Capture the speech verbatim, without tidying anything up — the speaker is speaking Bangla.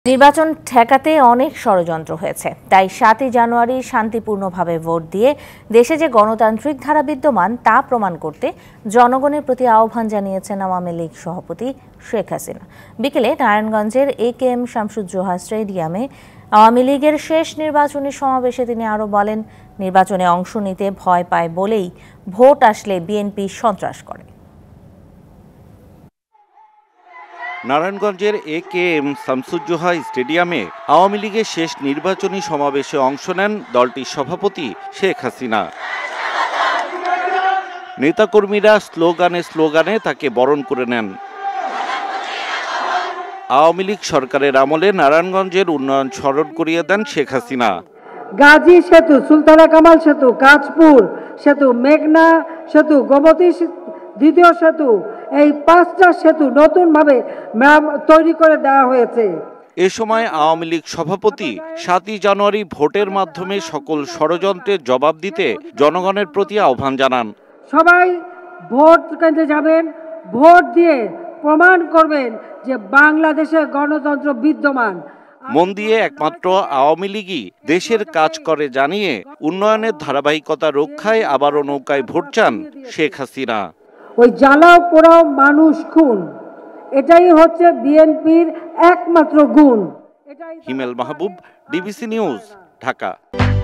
নির্বাচন ঠেকাতে অনেক ষড়যন্ত্র হয়েছে, তাই সাতই জানুয়ারি শান্তিপূর্ণভাবে ভোট দিয়ে দেশে যে গণতান্ত্রিক ধারা বিদ্যমান তা প্রমাণ করতে জনগণের প্রতি আহ্বান জানিয়েছেন আওয়ামী লীগ সভাপতি শেখ হাসিনা। বিকেলে নারায়ণগঞ্জের এ কে এম শামসুজ্জোহা স্টেডিয়ামে আওয়ামী লীগের শেষ নির্বাচনী সমাবেশে তিনি আরও বলেন, নির্বাচনে অংশ নিতে ভয় পায় বলেই ভোট আসলে বিএনপি সন্ত্রাস করে। নারায়ণগঞ্জের এ কে এম শামসুজ্জোহা স্টেডিয়ামে আওয়ামী লীগের শেষ নির্বাচনী সমাবেশে অংশ নেন দলটির সভাপতি শেখ হাসিনা। নেতাকর্মীরা স্লোগানে স্লোগানে তাকে বরণ করে নেন। আওয়ামী লীগ সরকারের আমলে নারায়ণগঞ্জের উন্নয়ন স্মরণ করিয়ে দেন শেখ হাসিনা। গাজী সেতু, সুলতানা কামাল সেতু, কাঁচপুর সেতু, মেঘনা সেতু, গোমতী দ্বিতীয় সেতু, এই পাঁচটা সেতু নতুনভাবে তৈরি করে দেওয়া হয়েছে। এ সময় আওয়ামী লীগ সভাপতি সাতই জানুয়ারি ভোটের মাধ্যমে সকল ষড়যন্ত্রের জবাব দিতে জনগণের প্রতি আহ্বান জানান। সবাই ভোট কেন্দ্রে যাবেন, ভোট দিয়ে প্রমাণ করবেন যে বাংলাদেশে গণতন্ত্র বিদ্যমান। মন দিয়ে একমাত্র আওয়ামী লীগই দেশের কাজ করে জানিয়ে উন্নয়নের ধারাবাহিকতা রক্ষায় আবারও নৌকায় ভোট চান শেখ হাসিনা। ওই জ্বালাও পোড়াও মানুষ খুন, এটাই হচ্ছে বিএনপির একমাত্র গুণ। Himel Mahbub, DBC news, Dhaka.